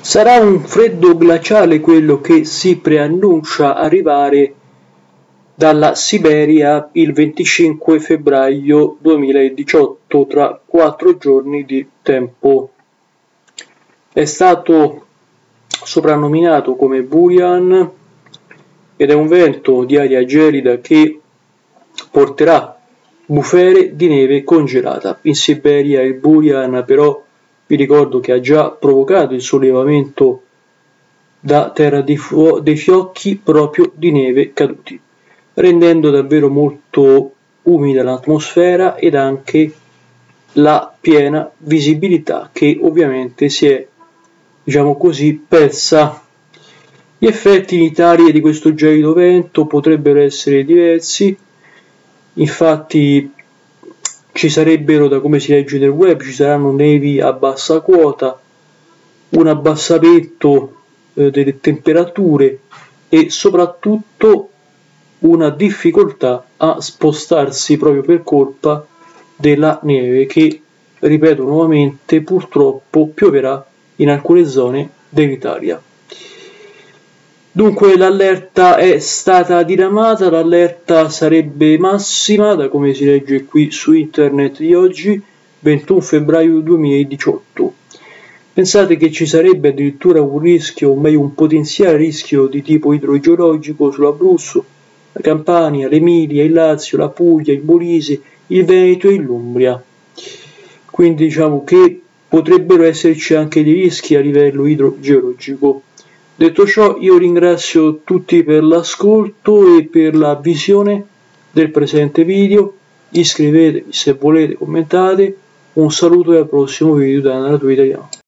Sarà un freddo glaciale quello che si preannuncia arrivare dalla Siberia il 25 febbraio 2018, tra 4 giorni di tempo. È stato soprannominato come Burian ed è un vento di aria gelida che porterà bufere di neve congelata. In Siberia il Burian però vi ricordo che ha già provocato il sollevamento da terra dei fiocchi proprio di neve caduti, rendendo davvero molto umida l'atmosfera ed anche la piena visibilità che ovviamente si è, diciamo così, persa. Gli effetti in Italia di questo gelido vento potrebbero essere diversi, infatti ci sarebbero, da come si legge nel web, ci saranno nevi a bassa quota, un abbassamento delle temperature e soprattutto una difficoltà a spostarsi proprio per colpa della neve che, ripeto nuovamente, purtroppo pioverà in alcune zone dell'Italia. Dunque l'allerta è stata diramata, l'allerta sarebbe massima, da come si legge qui su internet di oggi, 21 febbraio 2018. Pensate che ci sarebbe addirittura un rischio, o meglio un potenziale rischio di tipo idrogeologico sull'Abruzzo, la Campania, l'Emilia, il Lazio, la Puglia, il Molise, il Veneto e l'Umbria. Quindi diciamo che potrebbero esserci anche dei rischi a livello idrogeologico. Detto ciò, io ringrazio tutti per l'ascolto e per la visione del presente video. Iscrivetevi se volete, commentate. Un saluto e al prossimo video da Naratore Italiano.